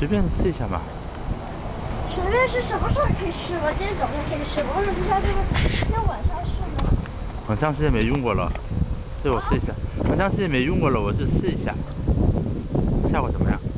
随便试一下嘛。 随便是什么时候可以试？我今天早上可以试，我为什么不知道这个今天晚上试呢？ 我长时间没用过了，对我试一下。我长时间没用过了，我就试一下，效果怎么样？